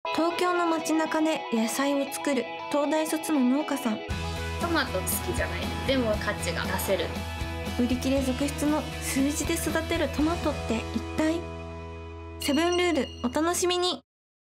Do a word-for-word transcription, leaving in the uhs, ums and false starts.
東京の街中で野菜を作る東大卒の農家さん。 トマト好きじゃない。でも価値が出せる。 売り切れ続出の数字で育てるトマトって一体？セブンルールお楽しみに。